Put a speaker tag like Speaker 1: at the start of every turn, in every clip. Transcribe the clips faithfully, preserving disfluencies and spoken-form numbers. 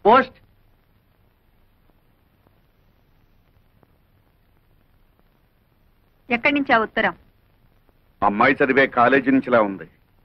Speaker 1: Post.
Speaker 2: ఎక్కడి నుంచి ఆ ఉత్తరం?
Speaker 3: అమ్మాయి చదివే కాలేజీ నుంచిలా ఉంది.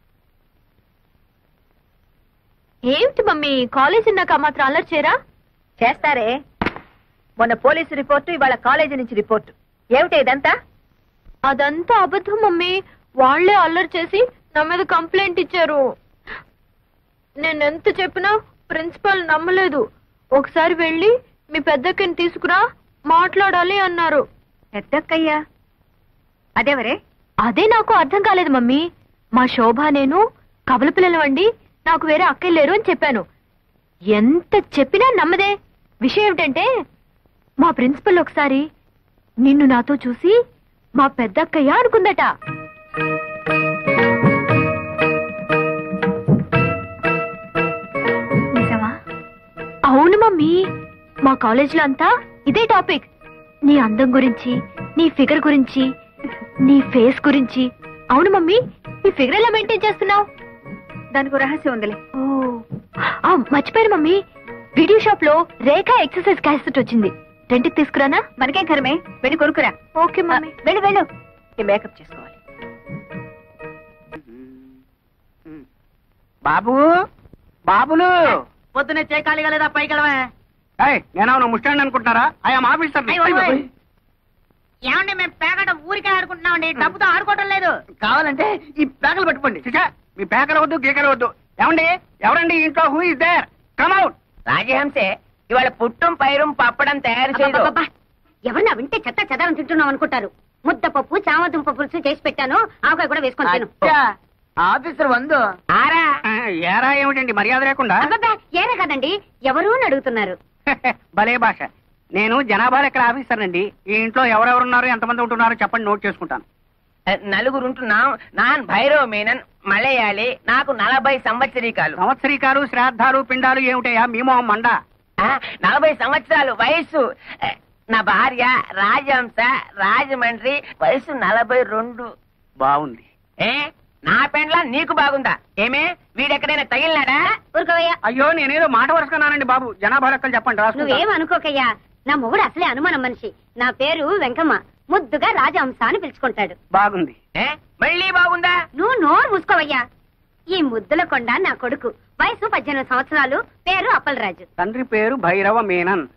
Speaker 4: ఏమిటి మమ్మీ, కాలేజీ నాకు మాత్రం అల్లరి చేయరా?
Speaker 2: చేస్తారే. మొన్న పోలీసు రిపోర్టు, ఇవాళ కాలేజీ నుంచి రిపోర్టు. ఏమిటి ఇదంతా?
Speaker 4: అదంతా అబద్ధం మమ్మీ. వాళ్లే అల్లరి చేసి నా మీద కంప్లైంట్ ఇచ్చారు. నేనెంత చెప్పినా ప్రిన్సిపల్ నమ్మలేదు. ఒకసారి వెళ్ళి మీ పెద్దక్కని తీసుకురా, మాట్లాడాలి అన్నారు.
Speaker 2: పెద్దక్కయ్యా? అదేవరే?
Speaker 4: అదే నాకు అర్థం కాలేదు మమ్మీ. మా శోభ నేను కబల పిల్లలవండి, నాకు వేరే అక్కయ్య లేరు అని చెప్పాను. ఎంత చెప్పినా నమ్మదే. విషయం ఏమిటంటే మా ప్రిన్సిపల్ ఒకసారి నిన్ను నాతో చూసి మా పెద్దక్కయ్య అనుకుందట.
Speaker 2: నిజమా?
Speaker 4: అవును మమ్మీ. మా కాలేజీలో అంతా ఇదే టాపిక్. నీ అందం గురించి, నీ ఫిగర్ గురించి, నీ ఫేస్ గురించి. అవును మమ్మీ, నీ ఫిగర్ ఎలా మెయింటైన్ చేస్తున్నావు?
Speaker 2: దానికి రహస్యం ఉందిలే.
Speaker 4: ఓ మర్చిపోయాను మమ్మీ, వీడియో షాప్ లో రేఖ ఎక్సర్సైజ్ క్యాసెట్ వచ్చింది. రెంట్కి తీసుకురానా?
Speaker 2: మనకేం కరమే, వెళ్ళి కొనుక్కురా.
Speaker 4: Okay mummy.
Speaker 2: వెళ్ళు వెళ్ళు, ఈ మేకప్ చేసుకోవాలి.
Speaker 1: బాబు, బాబులు పొద్దునే చేకాలిగా లేదా పైకి వెళ్ళవే. నేనవును ముస్టాండ్ అనుకుంటున్నారా? I am officer. ఏమండి, మేము పేకట ఊరికే ఆడుకుంటున్నామండి, డబ్బుతో ఆడుకోవటం లేదు. కావాలంటే ఈ పేకలు పట్టుకోండి. మీ పేకలు వద్దు, గీకలు వద్దు. ఏమండి, ఎవరండి ఇంట్లో? Who is there? Come out.
Speaker 5: రాజహంసే ఇవాళ పుట్టం పైరం పప్పడం తయారు చేయదు.
Speaker 2: ఎవరన్నా వింటే చెత్త చెదారం తింటున్నాం అనుకుంటారు. ముద్దపప్పు, చామదుంప పులుసు చేసి పెట్టాను, ఆవకాయ కూడా వేసుకొని తిను.
Speaker 5: ఆఫీసర్ వందు ఆరా
Speaker 1: ఏరా ఏమిటండి మర్యాద లేకుండా?
Speaker 2: ఏరే కదండి, ఎవరు అని అడుగుతున్నారు.
Speaker 1: భలే భాష. నేను జనాభా లెక్కల ఆఫీసర్ అండి. ఈ ఇంట్లో ఎవరెవరున్నారు, ఎంతమంది ఉంటున్నారో చెప్పండి, నోట్ చేసుకుంటాను.
Speaker 5: నలుగురు ఉంటున్నాం. నాన్ భైరవ్ మీనన్, మలయాళి. నాకు నలభై సంవత్సరీకాలు.
Speaker 1: సంవత్సరీకాలు, శ్రాద్ధాలు, పిండాలు ఏమిటయా మీ మొహం మండ?
Speaker 5: నలభై సంవత్సరాలు వయసు. నా భార్య రాజహంస, రాజమండ్రి, వయసు నలభై రెండు.
Speaker 1: బాగుంది.
Speaker 5: ఏ నా పెండ్లా నీకు బాగుందా? ఏమే వీడెక్కడైనా తగిలినాడా?
Speaker 2: ఊరుకోవయ్యా.
Speaker 1: అయ్యో, నేనేదో మాట వరుసకున్నానండి బాబు. జనాభా లెక్కలు చెప్పండి, రాసుకుంటా.
Speaker 2: నువ్వేం అనుకోకయ్యా, నా మొగుడు అసలే అనుమానం మనిషి. నా పేరు వెంకమ్మ, ముద్దుగా రాజహంస అని పిలుచుకుంటాడు.
Speaker 1: బాగుంది.
Speaker 5: మళ్ళీ బాగుందా?
Speaker 2: నువ్వు నోరు మూసుకోవయ్యా. ఈ ముద్దుల కొండ నా కొడుకు, వయసు పద్దెనిమిది సంవత్సరాలు, పేరు అప్పలరాజు.
Speaker 1: తండ్రి పేరు భైరవ మీనన్.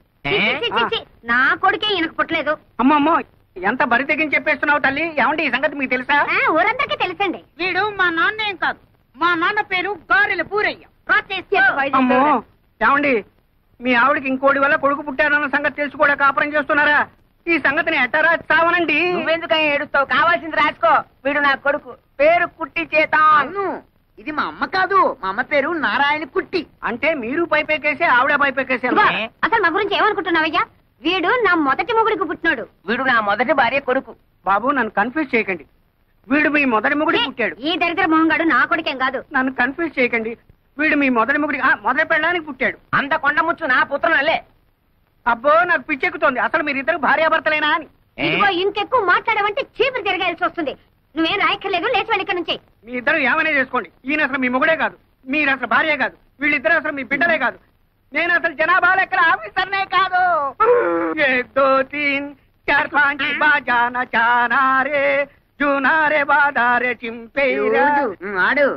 Speaker 2: నా కొడుకే ఈయనకు పుట్టలేదు.
Speaker 1: అమ్మమ్మో, ఎంత బరి తెగించి చెప్పేస్తున్నావు తల్లి. ఏమండి ఈ సంగతి మీకు తెలుసా?
Speaker 2: ఊరందరికీ తెలుసండి.
Speaker 5: వీడు మా నాన్న ఏం కాదు, మా నాన్న పేరు గారెల పూరయ్య.
Speaker 1: అమ్మో, ఏమండి మీ ఆవిడకి ఇంకోటి వల్ల కొడుకు పుట్టారన్న సంగతి తెలుసు కూడా కాపురం చేస్తున్నారా? ఈ సంగతిని ఎట్టారా చావనండి.
Speaker 5: నువ్వెందుకని ఏడుస్తావు? కావాల్సింది రాసుకో. వీడు నా కొడుకు, పేరు కుట్టి చేతాను.
Speaker 6: ఇది మా అమ్మ కాదు, మా అమ్మ పేరు నారాయణ కుట్టి.
Speaker 1: అంటే మీరు పైపెక్కేసి ఆవిడ పైపెక్కేసి.
Speaker 2: అసలు మా గురించి ఏమనుకుంటున్నావయ్యా? వీడు నా మొదటి మొగుడికి పుట్టినాడు.
Speaker 5: వీడు నా మొదటి భార్య కొడుకు.
Speaker 1: బాబు, నన్ను కన్ఫ్యూజ్ చేయకండి. వీడు మీ మొదటి మొగుడికి పుట్టాడు.
Speaker 2: ఈ దరిద్ర మొహంగాడు నా కొడుకేం కాదు.
Speaker 1: నన్ను కన్ఫ్యూజ్ చేయకండి. వీడు మీ మొదటి మొగుడి మొదటి పెళ్ళడానికి పుట్టాడు.
Speaker 5: అంత కొండముచ్చు నా పుత్రులే.
Speaker 1: అబ్బో, నాకు పిచ్చెక్కుతోంది. అసలు మీరిద్దరు భార్యాభర్తలేనా అని.
Speaker 2: ఇదిగో ఇంకెక్కువ మాట్లాడమంటే చీపురు తిరగాల్సి వస్తుంది. నువ్వేం రాయక్కర్లేదు, లేచి వెళ్ళి ఇక్కడ నుంచి.
Speaker 1: మీ ఇద్దరు ఏమైనా చేసుకోండి. ఈయన అసలు మీ మొగుడే కాదు, మీరు అసలు భార్య కాదు, వీళ్ళిద్దరు అసలు మీ బిడ్డలే కాదు. నేను అసలు జనాభా లెక్కల ఆఫీసర్నే కాదు. ఏక్ దో తీన్ చార్ పాంచ్ బాజానా చానారే జూనారే బాదారే చింపేరా.
Speaker 6: ఆడు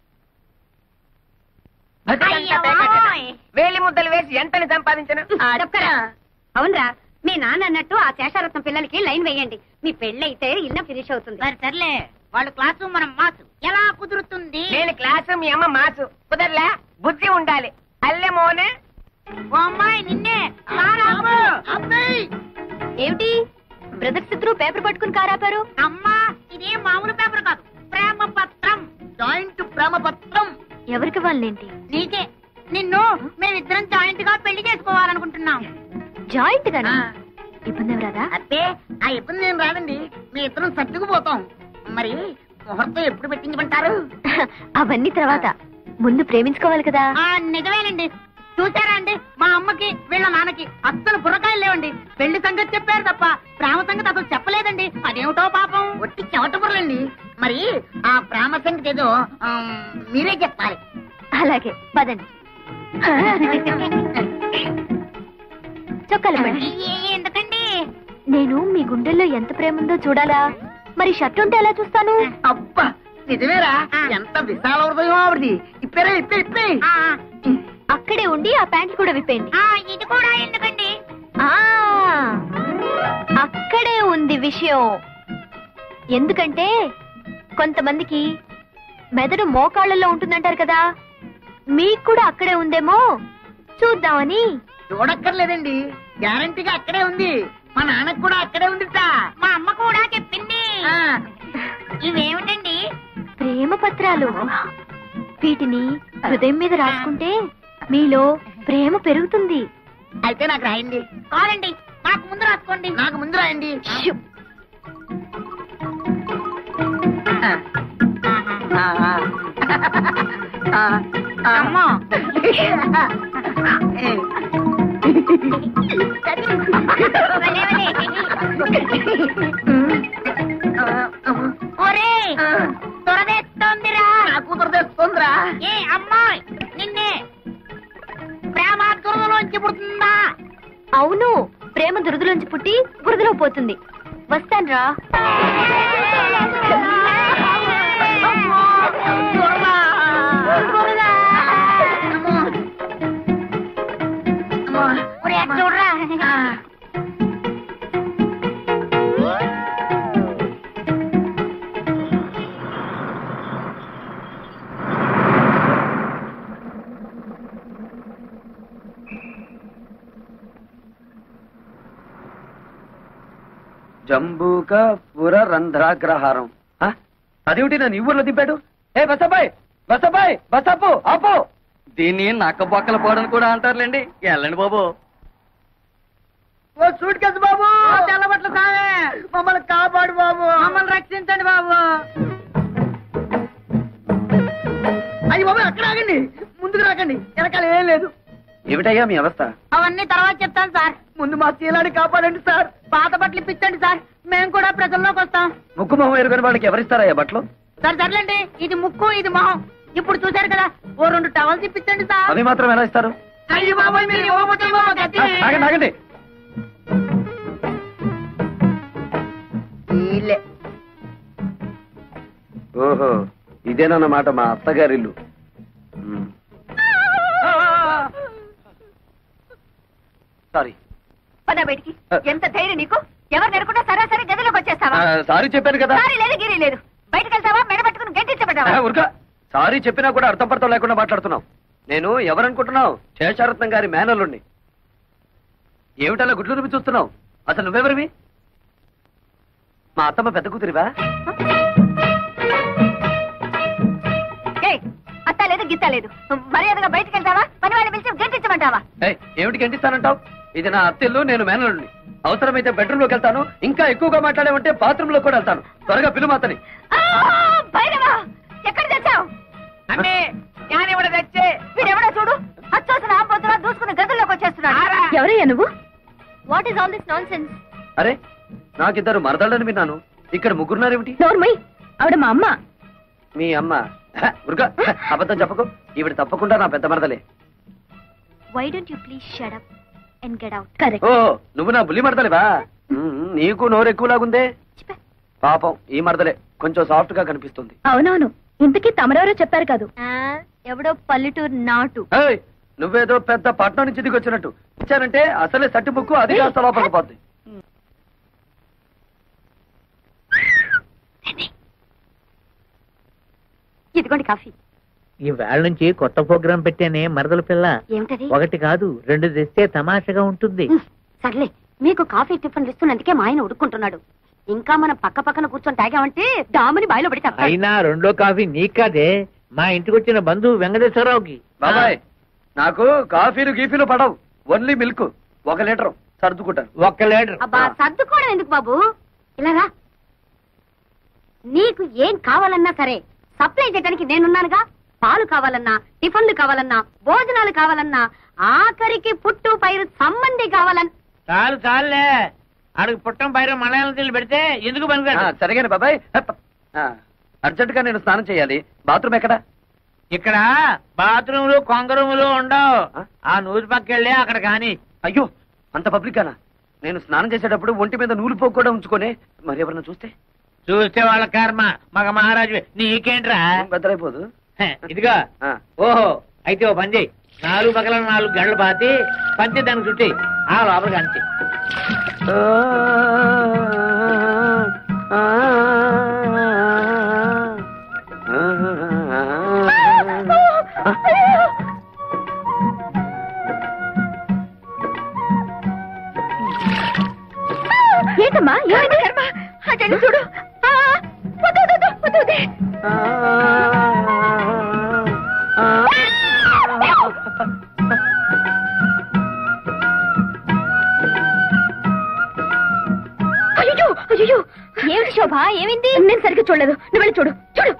Speaker 5: వేలి ముద్దలు వేసి ఎంతని సంపాదించను.
Speaker 2: అవునరా, మీ నాన్న అన్నట్టు ఆ శేషారత్నం పిల్లలకి లైన్ వేయండి. మీ పెళ్ళైతే ఇల్లు ఫినిష్ అవుతుంది.
Speaker 5: సర్లే, వాళ్ళు క్లాసు మనం మాసు. ఎలా కుదురుతుంది? నేను క్లాసు, మీ అమ్మ మాసు. కుదరలే, బుద్ధి ఉండాలి. అల్లె మోనే అమ్మాయి నిన్నే.
Speaker 4: ఏమిటి బ్రదర్స్ ఇద్దరు పేపర్ పట్టుకుని కారాపారు?
Speaker 5: అమ్మా, ఇదే మామూలు పేపర్ కాదు, ప్రేమ పత్రం.
Speaker 6: జాయింట్ ప్రేమ పత్రం.
Speaker 4: ఎవరికి వాళ్ళేంటి?
Speaker 5: నీకే. నిన్ను మేమిద్దరం జాయింట్ గా పెళ్లి చేసుకోవాలనుకుంటున్నాం.
Speaker 4: జాయింట్ గానా? ఇబ్బంది ఏం రాదా?
Speaker 6: అబ్బే, ఆ ఇబ్బంది ఏం రాదండి. మీ ఇద్దరం సర్దుకుపోతాం. మరి ముహూర్తం ఎప్పుడు పెట్టించమంటారు?
Speaker 4: అవన్నీ తర్వాత, ముందు ప్రేమించుకోవాలి కదా.
Speaker 5: నిజమేనండి. చూసారా అండి, మా అమ్మకి వీళ్ళ నాన్నకి అస్సలు బుర్రకాయలు లేవండి. పెళ్లి సంగతి చెప్పారు తప్ప ప్రేమ సంగతి అసలు చెప్పలేదండి. అదేమిటో పాపం.
Speaker 6: ఒట్టి చెమట బుర్రలండి. మరి ఆ ప్రేమ సంగతి ఏదో మీరే చెప్పాలి.
Speaker 4: అలాగే పదండి. చొక్కాలండి.
Speaker 5: ఎందుకండి?
Speaker 4: నేను మీ గుండెల్లో ఎంత ప్రేమ ఉందో చూడాలా? మరి షర్ట్ ఉంటే ఎలా చూస్తాను?
Speaker 6: అబ్బా నిజమేరా, ఎంత విశాల హృదయం ఆవిడది. ఇప్పేరా ఇప్పే ఇప్పే.
Speaker 5: ఆ,
Speaker 4: అక్కడే ఉండి ఆ ప్యాంట్లు కూడా విప్పేయండి.
Speaker 5: ఆ, ఇది కూడా ఎందుకండి?
Speaker 4: ఆ అక్కడే ఉంది విషయం. ఎందుకంటే కొంతమందికి మెదడు మోకాళ్ళలో ఉంటుందంటారు కదా, మీకు కూడా అక్కడే ఉందేమో చూద్దామని.
Speaker 6: చూడక్కర్లేదండి, గ్యారంటీగా అక్కడే ఉంది. మా నాన్నకు కూడా అక్కడే ఉందిట.
Speaker 5: మా అమ్మ కూడా చెప్పింది.
Speaker 6: ఆ,
Speaker 5: ఇవేమిటండి?
Speaker 4: ప్రేమ పత్రాలు. వీటిని హృదయం మీద రాసుకుంటే మీలో ప్రేమ పెరుగుతుంది.
Speaker 6: అయితే నాకు రాయండి.
Speaker 5: కాదండి, నాకు ముందు రాసుకోండి.
Speaker 6: నాకు ముందు రాయండి.
Speaker 4: షూ.
Speaker 6: ఆ, ఆ, ఆ, ఆ.
Speaker 5: అమ్మో. భలే, భలే. ఒరేయ్, త్వరదేస్తోందిరా.
Speaker 6: నా కూతురు తెస్తుందిరా.
Speaker 5: ఏ అమ్మాయి, నిన్నే ప్రేమ దురదలోంచి పుడుతుందా?
Speaker 4: అవును, ప్రేమ దురదలోంచి పుట్టి బురదలో పోతుంది. వస్తాన్రా.
Speaker 5: ఒరే, అటు చూడరా.
Speaker 7: జంబూక పుర రంధ్రాగ్రహారం. అదేమిటి నన్ను ఈ ఊర్లో దింపాడు? ఏ బసబాయ్ బసబాయ్ బసపు ఆపు. దీన్ని నక్క బొక్కల పోవడం కూడా అంటారులేండి. వెళ్ళండి బాబు.
Speaker 6: ఓ సూట్ కేసు బాబు, తెల్లబట్ల సామే, మమ్మల్ని కాపాడు బాబు, మమ్మల్ని రక్షించండి బాబు. అయ్యి బాబు అక్కడ ఆగండి, ముందుకు రాకండి, వెనకాల ఏం లేదు.
Speaker 7: ఏమిటయ్యా మీ అవస్థ?
Speaker 5: అవన్నీ తర్వాత చెప్తాను సార్.
Speaker 6: ముందు మా శీలాన్ని కాపాడండి సార్.
Speaker 5: పాత బట్టలు ఇప్పించండి సార్, మేము కూడా ప్రజల్లోకి వస్తాం.
Speaker 7: ముక్కు మొహం ఎరుగని వాళ్ళకి ఎవరిస్తారయ్యా బట్టలు?
Speaker 5: సరే సర్లేండి, ఇది ముక్కు ఇది మొహం. ఇప్పుడు చూశారు కదా, ఓ రెండు టవల్స్ ఇప్పించండి సార్.
Speaker 7: అవి మాత్రం ఎలా ఇస్తారు?
Speaker 6: అయ్యి బాబాయ్ మీరు ఇవ్వకపోతే బాబు గట్టి.
Speaker 7: ఆ, ఆగండి ఆగండి.
Speaker 6: వీళ్ళే.
Speaker 7: ఓహో, ఇదేనన్నమాట మా అత్తగారిల్లు. ఉమ్. సారీ
Speaker 2: పద బయటికి. ఎంత ధైర్యం నీకు? ఎవరు నెరకుండా సరాసరి గదిలోకి వచ్చేస్తావా?
Speaker 7: సారీ చెప్పాను కదా.
Speaker 2: సారీ లేదు గిరి లేదు. బయటకు వెళ్తావా? మెడ పట్టుకుని గంటించబడ్డావా?
Speaker 7: ఉరక సారీ చెప్పినా కూడా అర్థం పడతాం లేకుండా మాట్లాడుతున్నావు. నేను ఎవరనుకుంటున్నావు? శేషారత్నం గారి మేనల్లుండి. ఏమిటలా గుడ్లు రుమి చూస్తున్నావు? అసలు నువ్వెవరివి? మా అత్తమ్మ పెద్ద కూతురివా?
Speaker 2: ఏయ్, అత్త లేదు గిత్త లేదు. మర్యాదగా బయటకు వెళ్తావా? పని వాళ్ళని పిలిచి గంటించమంటావా?
Speaker 7: ఏయ్, ఏమిటి గంటిస్తానంటావు? ఇది నా అత్తిల్లు, నేను మేనల్లుండి. అవసరమైతే బెడ్రూమ్ లోకి వెళ్తాను. ఇంకా ఎక్కువగా మాట్లాడేమంటే బాత్రూమ్ లో కూడా వెళ్తాను. త్వరగా పిలువు అతని.
Speaker 2: భైరవా, ఎక్కడ తెచ్చావు?
Speaker 5: అంటే ഞാനിവിടെ తెచ్చే
Speaker 2: వీడెవడో చూడు, అచ్చోసిన ఆంబోతులా దూసుకుని గదుల్లోకి వచ్చేస్తున్నాడు.
Speaker 4: ఎవరయ్యా నువ్వు? What is all this nonsense?
Speaker 7: అరే, నాకిద్దరు మరదళ్ళని విన్నాను. ఇక్కడ ముగ్గురున్నారేమిటి?
Speaker 4: నోర్మై, ఆవిడ మా అమ్మ.
Speaker 7: మీ అమ్మ? ఉరుక అబద్ధం చెప్పకు. ఈవిడ తప్పకుండా నా పెద్ద మరదలే.
Speaker 4: Why don't you please shut up and get out? Correct.
Speaker 7: ఓ, నువ్వు నా బుల్లి మరదలేవా? ఉమ్, నీకు నోరు ఎక్కువలాగుందే. పాపం ఈ మరదలే కొంచెం సాఫ్ట్ గా కనిపిస్తుంది.
Speaker 4: అవునవును, ఇంతకీ తమరెవరో చెప్పారు కాదు. ఎవడో పల్లెటూరు నాటు.
Speaker 7: ఏయ్, నువ్వేదో పెద్ద పట్నం నుంచి దిగి వచ్చినట్టు ఇచ్చానంటే అసలే సట్టి ముక్కు అది కాస్త లోపలికి పోద్ది.
Speaker 2: ఇదిగోండి కాఫీ.
Speaker 8: ఈ వేళ నుంచి కొత్త ప్రోగ్రాం పెట్టానే మరదల పిల్ల.
Speaker 2: ఏమిటది?
Speaker 8: ఒకటి కాదు రెండు తెస్తే తమాషగా ఉంటుంది.
Speaker 2: ఉహ్, సర్లే, మీకు కాఫీ టిఫిన్ ఇస్తున్నందుకే మా ఆయన ఉడుక్కుంటున్నాడు. ఇంకా మనం పక్క పక్కన కూర్చొని తాగామంటే డాముని బాయిలో పడి తప్ప.
Speaker 8: అయినా రెండో కాఫీ నీకాదే, మా ఇంటికి వచ్చిన బంధువు వెంకటేశ్వరరావుకి.
Speaker 7: బాబాయ్, నాకు కాఫీలు గీఫీలు పడవు. ఓన్లీ మిల్క్ ఒక లీటర్ సర్దుకుంటాను.
Speaker 8: ఒక్క లీటర్.
Speaker 2: అబ్బా, సర్దుకోవడం ఎందుకు బాబు? ఇలాగా నీకు ఏం కావాలన్నా సరే సప్లై చేయడానికి నేనున్నానుగా. పాలు కావాలన్నా, టిఫిన్లు కావాలన్నా, భోజనాలు కావాలన్నా, ఆఖరికి పుట్టు పైరు సంబంధి కావాలన్నా.
Speaker 8: చాలు చాలులే, అడుగు పుట్టం పైన మలయాళం తీళ్ళు పెడితే ఎందుకు పనికిరాడు?
Speaker 7: సరిగానే బాబాయ్. అర్జెంట్ గా నేను స్నానం చేయాలి. బాత్రూమ్ ఎక్కడా?
Speaker 8: ఇక్కడ బాత్రూములు కొంగరూములు ఉండవు. ఆ నూరు పక్కెళ్ళి అక్కడ కాని.
Speaker 7: అయ్యో అంత పబ్లిక్ గానా? నేను స్నానం చేసేటప్పుడు ఒంటి మీద నూలు పోగు కూడా ఉంచుకొని మరి ఎవరన్నా చూస్తే
Speaker 8: చూస్తే వాళ్ళ కర్మ. మగ మహారాజు నీకేంట్రా?
Speaker 7: బద్దలైపోదు.
Speaker 8: హ, ఇదిగో. ఓహో అయితే ఓ పని చెయ్యి. నాలుగు పక్కల నాలుగు గంటలు పాతి పంచి దానికి చుట్టి ఆ లోపలికి అంచి.
Speaker 4: ఏంటమ్మా ఏమైంది? కర్మ అటెండి చూడు. ఆ, వద్దు, వద్దు, వద్దు, వద్దు. అయ్యో అయ్యో ఏమిటి శోభ? ఏమైంది? నేను సరిగ్గా చూడలేదు. నువ్వు వెళ్ళి చూడు చూడు.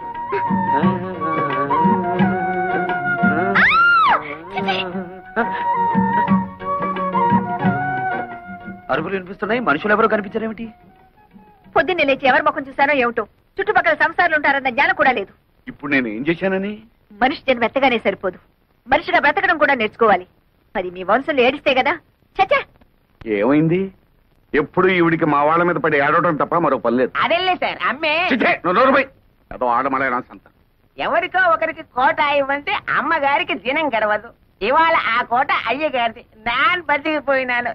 Speaker 7: అరుపులు వినిపిస్తున్నాయి. మనుషులు ఎవరో కనిపించారేమిటి?
Speaker 4: పొద్దున్నే లేచి ఎవరి ముఖం చూశానో ఏమిటో. చుట్టుపక్కల సంసారాలు ఉంటారన్న జ్ఞానం కూడా లేదు.
Speaker 3: ఇప్పుడు నేను ఏం చేశానని?
Speaker 4: మనిషి జన్మ ఎత్తగానే సరిపోదు, మనిషిగా బ్రతకడం కూడా నేర్చుకోవాలి. మరి మీ వంశంలో ఏడిస్తే కదా. చచ్చా
Speaker 3: ఏమైంది? ఎప్పుడు ఈవిడికి మా వాళ్ళ మీద పడి ఆడటం తప్ప మరో పని లేదు.
Speaker 5: అదేలే సార్ అమ్మే.
Speaker 3: చిచ్చే, నువ్వు నోరు మూయ్. ఏదో ఆడమలైనా సంత.
Speaker 5: ఎవరికో ఒకరికి కోట ఇవ్వంటే అమ్మగారికి దినం గడవదు. ఇవాళ ఆ కోట అయ్యగారిది. నాన్ బతికిపోయినాను.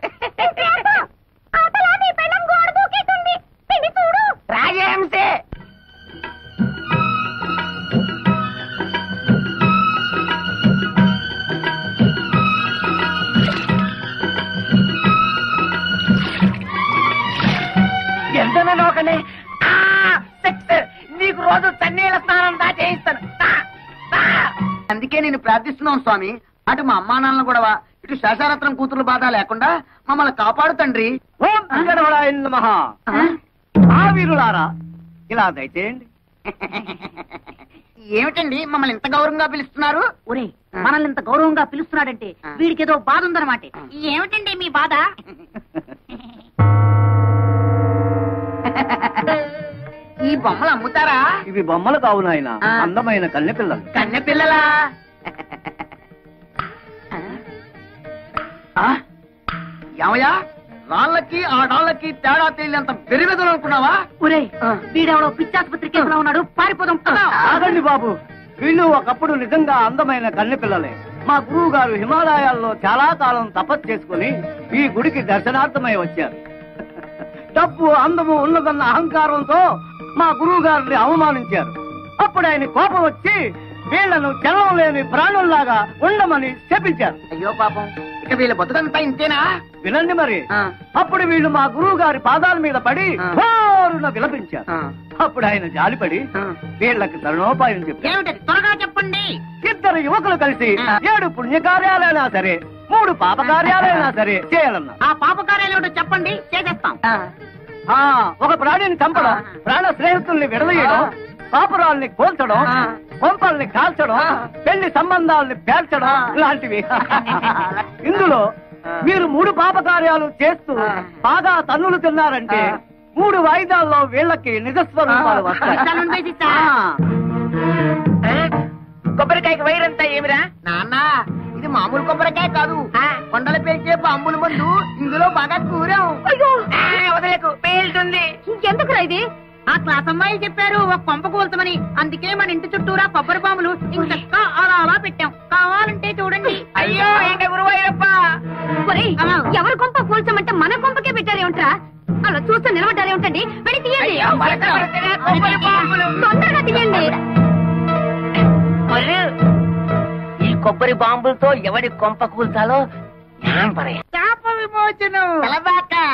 Speaker 5: రాజహంసే ఎంత నోకనే. నీకు రోజు తన్నీళ్ళ స్నానం దా చేయిస్తాను.
Speaker 6: అందుకే నేను ప్రార్థిస్తున్నాం స్వామి. అటు మా అమ్మా నాన్నలు కూడా ఇటు శేషారత్నం కూతురు బాధ లేకుండా మమ్మల్ని కాపాడు తండ్రి.
Speaker 9: మహా ఆ వీరులారా ఇలా దయచేయండి.
Speaker 6: ఏమిటండి మమ్మల్ని ఇంత గౌరవంగా పిలుస్తున్నారు?
Speaker 1: ఒరే మనల్ని ఇంత గౌరవంగా పిలుస్తున్నాడంటే వీడికి ఏదో బాధ ఉందన్నమాట. ఏమిటండి మీ బాధ?
Speaker 6: ఈ బొమ్మలు అమ్ముతారా?
Speaker 9: ఇవి బొమ్మలు కావు నాయన, అందమైన కన్నె పిల్లలు.
Speaker 6: కన్నె పిల్లలా? ఏమయ్యా, రాళ్ళకి ఆ డాళ్ళకి తేడా తెలియనంత పెరివెదలు అనుకున్నావా?
Speaker 1: ఒరే వీడెవడో పిచ్చాసుపత్రి కేసులో ఉన్నాడు, పారిపోదాం.
Speaker 9: ఆగండి బాబు, వీళ్ళు ఒకప్పుడు నిజంగా అందమైన కన్నె పిల్లలే. మా గురువు గారు హిమాలయాల్లో చాలా కాలం తపస్సు చేసుకుని ఈ గుడికి దర్శనార్థమై వచ్చారు. డబ్బు అందము ఉన్నదన్న అహంకారంతో మా గురువు గారిని అవమానించారు. అప్పుడు ఆయన కోపం వచ్చి వీళ్లను చలనం లేని ప్రాణుల్లాగా ఉండమని శపించారు.
Speaker 6: అయ్యో పాపం, ఇక వీళ్ళ బతుకంతా ఇంతేనా?
Speaker 9: వినండి మరి. అప్పుడు వీళ్ళు మా గురువు గారి పాదాల మీద పడి హోరున విలపించారు. అప్పుడు ఆయన జాలిపడి వీళ్ళకి తరుణోపాయం చెప్పారు.
Speaker 1: ఏమిటది? త్వరగా చెప్పండి.
Speaker 9: ఇద్దరు యువకులు కలిసి ఏడు పుణ్య కార్యాలైనా సరే, మూడు పాప కార్యాలైనా సరే చేయాలన్నా.
Speaker 1: ఆ పాప కార్యాలయం చెప్పండి, చేసేస్తాం.
Speaker 9: ఆ ఒక ప్రాణిని చంపడం, ప్రాణ స్నేహితుల్ని విడదీయడం, పాపురాల్ని కోల్చడం, కొంపల్ని కాల్చడం, పెళ్లి సంబంధాలని పేర్చడం లాంటివి. ఇందులో మీరు మూడు పాప కార్యాలు చేస్తూ బాగా తన్నులు తిన్నారంటే మూడు వాయిదాల్లో వీళ్ళకి నిజస్వరూపాలు వస్తాయి.
Speaker 5: కొబ్బరికాయకి వైరంతా ఏమిరా
Speaker 6: నాన్న, ఇది మామూలు కొబ్బరికాయ కాదు, కొండలు పేల్చే బాంబుల మందు. ఇందులో బాగా కూరాం.
Speaker 5: వదలకు పేలుతుంది.
Speaker 1: ఇంకెందుకురా ఇది? ఆ క్లాస్ అమ్మాయిలు చెప్పారు ఒక పంప కూల్చమని. అందుకే మన ఇంటి చుట్టూరా కొబ్బరి బాంబులు ఇంకా అలా అలా పెట్టాం. కావాలంటే చూడండి.
Speaker 5: అయ్యో ఏంట గురువయ్యప్ప,
Speaker 2: ఎవరి కొంప కూల్చమంటే మన కొంపకే పెట్టారేమిట్రా? అలా చూస్తూ నిలబడ్డారేమిటండి? వెళ్ళి తీయండి, తొందరగా తీయండి.
Speaker 5: ఈ కొబ్బరి బాంబులతో ఎవడి కొంప కూల్చాలో జ్ఞానం పరయ.
Speaker 6: శాప విమోచనం. తలబాక.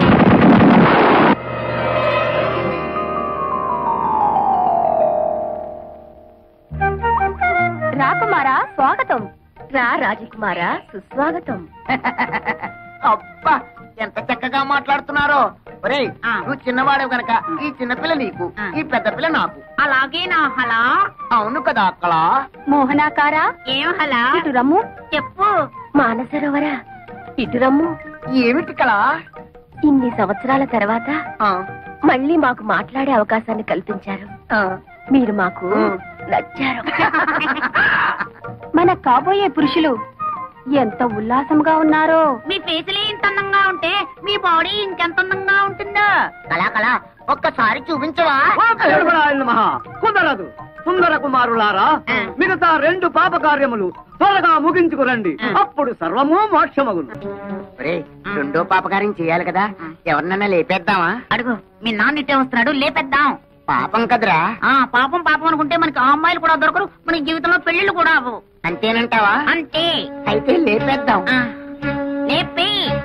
Speaker 4: రాకుమారా స్వాగతం. రా రాజకుమారా సుస్వాగతం.
Speaker 6: అబ్బా, ఎంత చక్కగా మాట్లాడుతున్నారో. ఒరేయ్, నువ్వు చిన్నవాడు గనక ఈ చిన్నపిల్ల నీకు, ఈ పెద్ద పిల్ల నాకు.
Speaker 1: అలాగే నా హలా.
Speaker 6: అవును కదా అక్కడ.
Speaker 2: మోహనాకారా
Speaker 1: ఏం హలా?
Speaker 2: ఇటు రమ్ము.
Speaker 1: చెప్పు.
Speaker 2: మానసరోవరా ఇటు రమ్ము.
Speaker 6: ఏమిటి కళ?
Speaker 2: ఇన్ని సంవత్సరాల తర్వాత మళ్ళీ మాకు మాట్లాడే అవకాశాన్ని కల్పించారు. మీరు మాకు నచ్చారు. మన కాబోయే పురుషులు ఎంత ఉల్లాసంగా ఉన్నారో.
Speaker 1: మీ ఫేసులే ఇంత అందంగా ఉంటే మీ బాడీ ఇంకెంత అందంగా ఉంటుందో.
Speaker 6: కళా కళా ఒక్కసారి చూపించవా?
Speaker 9: మహా కుదరదు. సుందర కుమారులారా, మిగతా రెండు పాప కార్యములు త్వరగా ముగించుకురండి. అప్పుడు సర్వము మోక్షమగును.
Speaker 6: రెండో పాపకార్యం చేయాలి కదా, ఎవరినన్నా లేపేద్దామా?
Speaker 1: అడుగు, మీ నాన్న ఇట్టే వస్తున్నాడు, లేపేద్దాం.
Speaker 6: పాపం కదరా.
Speaker 1: ఆ పాపం పాపం అనుకుంటే మనకి ఆ అమ్మాయిలు కూడా దొరకరు, మన జీవితంలో పెళ్లిళ్ళు కూడా అవ్వవు.
Speaker 6: అంతేనంటావా?
Speaker 1: అంతే.
Speaker 6: అయితే లేపేద్దాం.
Speaker 1: ఆ, లేపి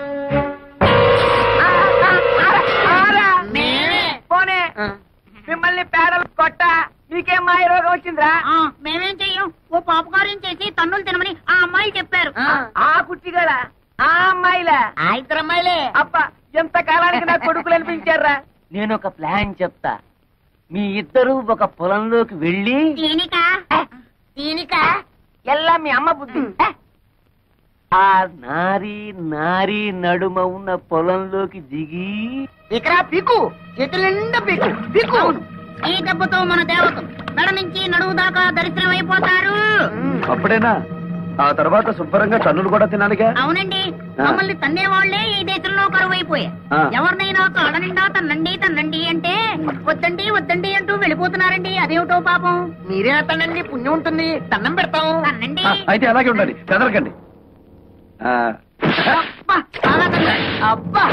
Speaker 5: పోనే మిమ్మల్ని పేడలు కొట్ట మీకేం మాయ రోగం వచ్చిందిరా?
Speaker 1: ఆ, మేమేం చెయ్యం. ఓ పాపకార్యం చేసి తన్నులు తినమని ఆ అమ్మాయి చెప్పారు.
Speaker 5: ఆ కుట్టిగల ఆ అమ్మాయిలా?
Speaker 6: ఆ ఇద్దరు అమ్మాయిలే.
Speaker 5: అబ్బా, ఎంత కాలానికి నా కొడుకులు అనిపించారా?
Speaker 8: నేను ఒక ప్లాన్ చెప్తా. మీ ఇద్దరు ఒక పొలంలోకి వెళ్ళి
Speaker 1: దీనిక
Speaker 6: దీనిక
Speaker 5: ఎల్లా మీ అమ్మ బుద్ధి.
Speaker 8: ఆ నారి నారి నడుమ ఉన్న పొలంలోకి దిగి
Speaker 6: ఇక్కడ పీకు, చేతుల నిండా పీకు పీకు.
Speaker 1: ఈ దెబ్బతో మన దేవతలు మెడ నుంచి నడువు దాకా దరిద్రం అయిపోతారు.
Speaker 7: అప్పుడేనా? ఆ తర్వాత శుభ్రంగా తన్నులు కూడా తినాలిగా.
Speaker 1: అవునండి, మమ్మల్ని తన్నే వాళ్లే ఈ దేశంలో కరువైపోయా.
Speaker 7: ఆ.
Speaker 1: ఎవరినైనా కాళ్ళ నిండా తన్నండి తన్నండి అంటే వద్దండి వద్దండి అంటూ వెళ్ళిపోతున్నారండి. అదేమిటో పాపం.
Speaker 6: మీరే అతనండి, పుణ్యం ఉంటుంది, దండం పెడతాం.
Speaker 1: తన్నండి.
Speaker 7: ఆ, అయితే అలాగే ఉండాలి, కదలకండి. ఆ,
Speaker 6: అబ్బా, బాగా తన్నాడు. అబ్బా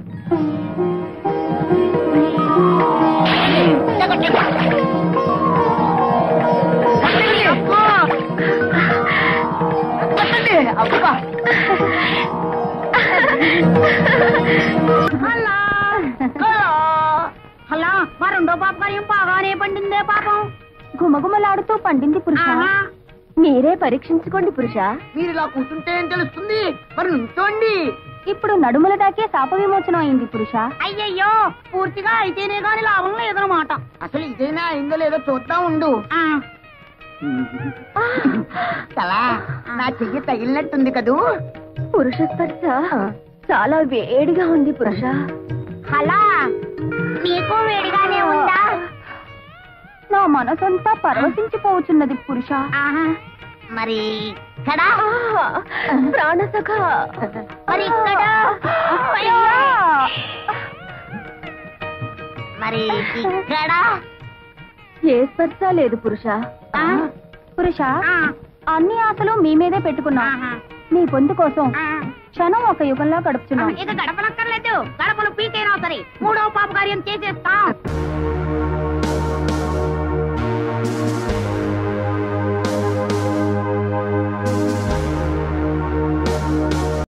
Speaker 6: అబ్బా
Speaker 1: హలో హలో హలో, మా రెండో పాపకార్యం బాగానే పండిందే పాపం.
Speaker 2: గుమగుమలాడుతూ పండింది పురుష.
Speaker 1: ఆహా.
Speaker 2: మీరే పరీక్షించుకోండి పురుష.
Speaker 6: మీరు ఇలా కూర్చుంటే ఏం తెలుస్తుంది? మరి నుంచోండి.
Speaker 2: ఇప్పుడు నడుముల దాకే శాప విమోచనం అయింది పురుష.
Speaker 1: అయ్యయ్యో, పూర్తిగా అయితేనే గాని లాభం లేదనమాట.
Speaker 6: అసలు ఇదేనా అయిందో లేదో చూద్దాం ఉండు.
Speaker 1: ఆ,
Speaker 6: కళా, నా చెయ్యి తగిలినట్టుంది కదూ.
Speaker 2: పురుష స్పర్శ చాలా వేడిగా ఉంది పురుష.
Speaker 1: హలా, నీకు వేడిగానే ఉందా?
Speaker 2: నా మనసంతా పరవశించిపోతున్నది పురుష.
Speaker 1: ఆహా. మరి కదా
Speaker 2: ప్రాణసఖ
Speaker 1: మరి ఇక్కడ
Speaker 2: అయ్యా!
Speaker 1: మరి ఇక్కడ
Speaker 2: ఏ స్పర్శ లేదు పురుష.
Speaker 1: ఆ?
Speaker 2: పురుష,
Speaker 1: ఆ,
Speaker 2: అన్ని ఆశలు మీ మీదే పెట్టుకున్నా.
Speaker 1: ఆహా.
Speaker 2: మీ పొందు కోసం
Speaker 1: ఆ.
Speaker 2: క్షణం ఒక యుగంలో గడుపుతున్నాం.
Speaker 1: ఇక గడపనక్కర్లేదు, గడపలు పీకైనా సరే మూడో పాపకార్యం చేసేస్తాం.